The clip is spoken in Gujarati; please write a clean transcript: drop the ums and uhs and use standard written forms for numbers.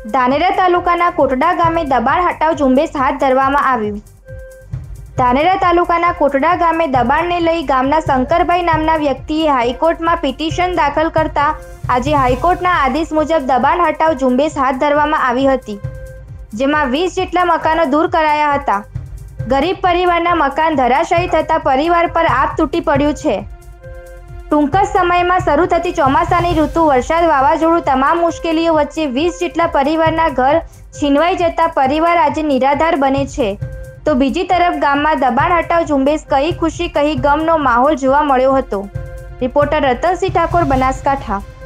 ધાનેરા તાલુકાના કોટડા ગામે દબાણ હટાવ ઝુંબેશ હાથ ધરવામાં આવ્યું। ધાનેરા તાલુકાના કોટડા ગામે દબાણને લઈ ગામના શંકરભાઈ નામના વ્યક્તિએ હાઈકોર્ટમાં પિટિશન દાખલ કરતા આજે હાઈકોર્ટના આદેશ મુજબ દબાણ હટાવ ઝુંબેશ હાથ ધરવામાં આવી હતી, જેમાં 20 જેટલા મકાનો દૂર કરાયા હતા। ગરીબ પરિવારના મકાન ધરાશાયી થતા પરિવાર પર આપ તૂટી પડ્યું છે। ટૂંક જ સમયમાં શરૂ થતી ચોમાસાની ઋતુ, વરસાદ, વાવાઝોડું તમામ મુશ્કેલીઓ વચ્ચે 20 જેટલા પરિવારના ઘર છીનવાઈ જતા પરિવાર આજે નિરાધાર બને છે, તો બીજી તરફ ગામમાં દબાણ હટાવ ઝુંબેશ કહી ખુશી કહી ગમનો માહોલ જોવા મળ્યો હતો। રિપોર્ટર રતનસિંહ ઠાકોર, બનાસકાંઠા।